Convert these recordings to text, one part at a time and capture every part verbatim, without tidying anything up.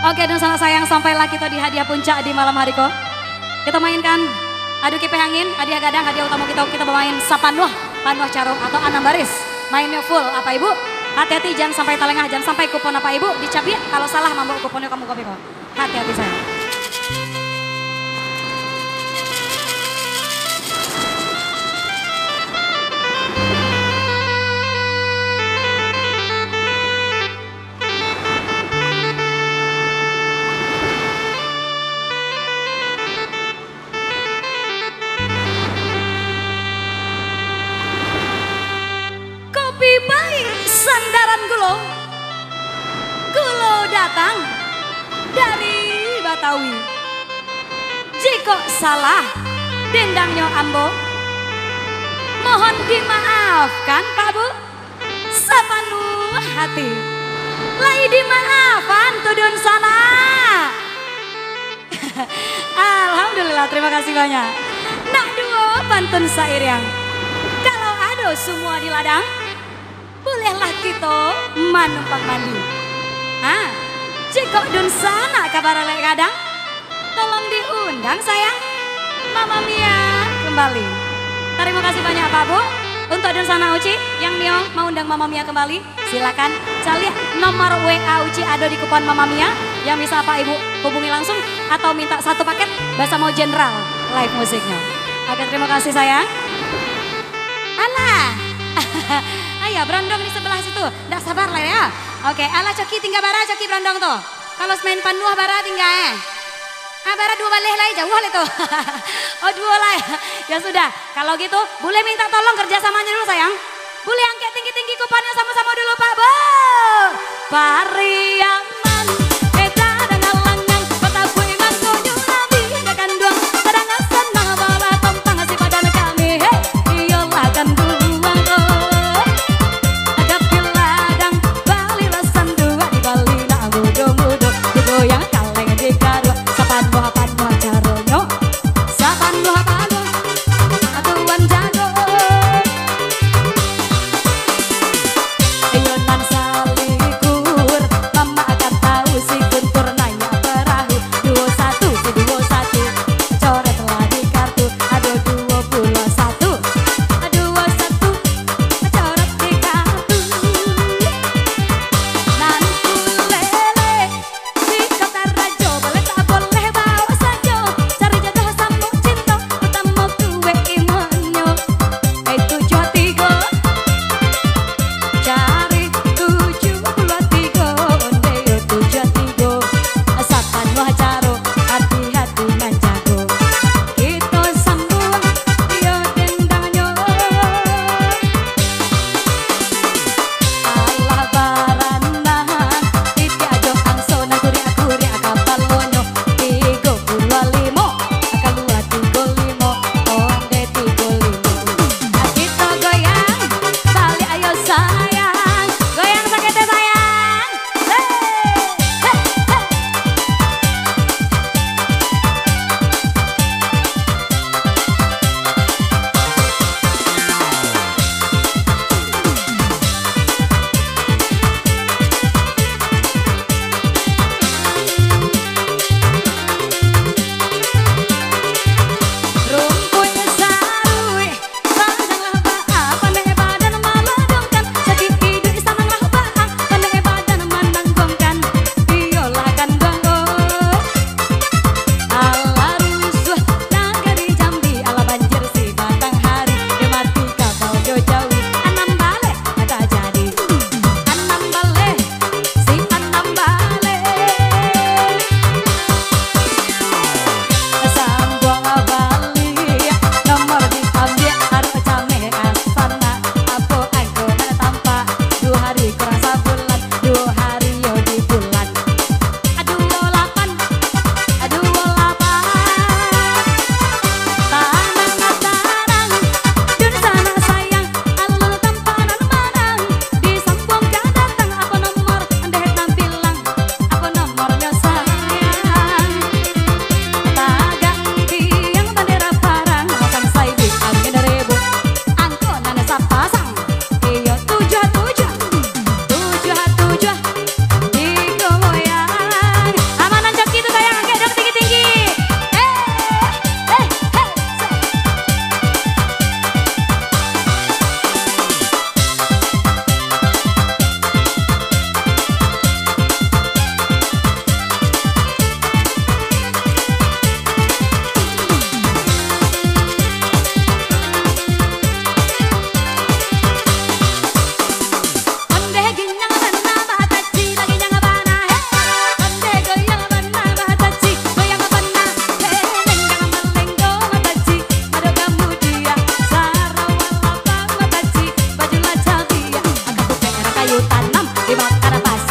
Oke, dan salah sayang sampailah kita di hadiah puncak di malam hari kok. Kita mainkan adu kipe angin, hadiah gadang, hadiah utama kita kita bermain sapanuah, panuah carung atau anam baris. Mainnya full apa ibu? Hati-hati jangan sampai talengah, jangan sampai kupon apa ibu dicabik. Kalau salah mambok kuponnya kamu kopi kok. Hati-hati saya. Sandaran gulo, gulo datang dari Batawi. Jika salah, dendangnya ambo, mohon dimaafkan Pak Bu. Sepenuh hati, lai dimaafkan tudun salah. Alhamdulillah, terima kasih banyak. Nak duo pantun syair yang kalau ada semua di ladang. Bolehlah kita manumpang mandi. Ah, jika dun sana kabar lek kadang, tolong diundang sayang. Mama Mia kembali. Terima kasih banyak Pak Bu. Untuk dun sana Uci yang Mio mau undang Mama Mia kembali, silakan cari nomor W A Uci ada di kupon Mama Mia yang bisa Pak Ibu hubungi langsung atau minta satu paket bahasa mau general live musiknya. Oke, terima kasih sayang. Alah. Ayo berondong di sebelah situ, ndak sabar lah ya. Oke, ala coki tinggal bara coki berondong tuh. Kalau main panuah bara tinggal eh. Ah bara dua balik lah jauh lah itu. Oh dua lah ya. sudah, kalau gitu boleh minta tolong kerjasamanya dulu sayang. Boleh angkat tinggi-tinggi kuponnya sama-sama dulu Pak Bu. Pariaman.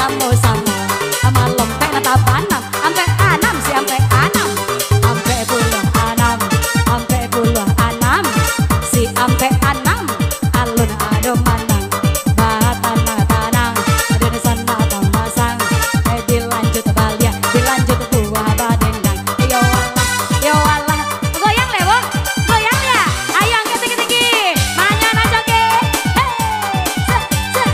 Samo-samo sama lompek nata banam ampe anam si ampe anam ampe puluh anam ampe puluh anam si ampe anam alun ado manang batanang tanang ada di sana tamasang eh dilanjut balia dilanjut buah badendang yo Allah yo Allah goyang le bo goyang ya ayo angkat tinggi-tinggi manyan aja ke hey set set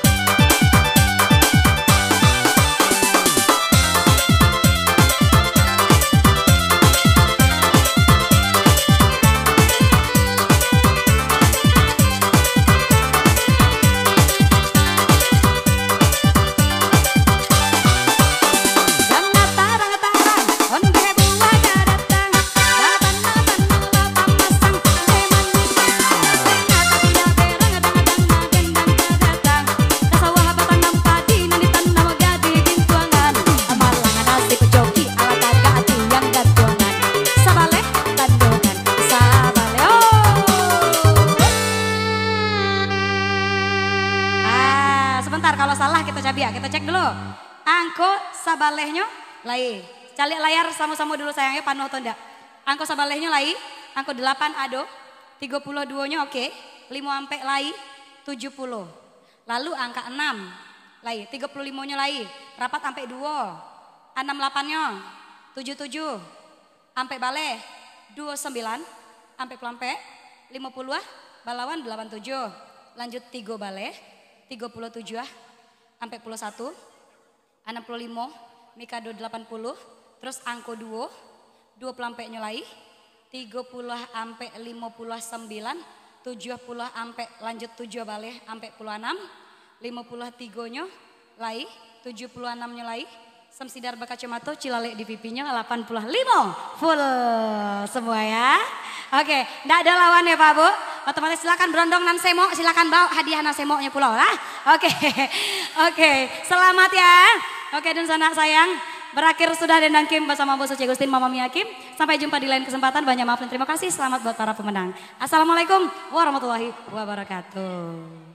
kalau salah kita cabi ya, kita cek dulu. Angko sabalehnya lai. Calik layar sama-sama dulu sayangnya panuh atau enggak. Angko sabalehnya lai, angko delapan ado, tiga puluh dua nya oke, lima ampe lai, tujuh puluh. Lalu angka enam lai, tiga puluh lima nya lai, rapat ampe dua, enam delapan nya, tujuh tujuh, ampe baleh, dua sembilan, ampe pelampe, lima puluh ah, balawan delapan tujuh, lanjut tiga baleh, tiga puluh tujuh ah, ampe puluh satu, enam puluh lima, mikado delapan puluh, terus angko dua, dua pelampe nyolai, tiga puluh ampe lima puluh sembilan, tujuh puluh ampe lanjut tujuh baleh ampe puluh enam, lima puluh tiga nya lai, tujuh puluh enam nya lai, samsidar bakacamato cilale di pipinya delapan puluh lima full semua ya. Oke, ndak ada lawan ya Pak Bu. Otomatis silakan berondong nan semok, silakan bawa hadiah nan semoknya pulau lah. Oke, oke, selamat ya. Oke dan sanak sayang, berakhir sudah Dendang Kim bersama Bu Suci Agustin Mama Mia Kim. Sampai jumpa di lain kesempatan. Banyak maaf dan terima kasih. Selamat buat para pemenang. Assalamualaikum warahmatullahi wabarakatuh.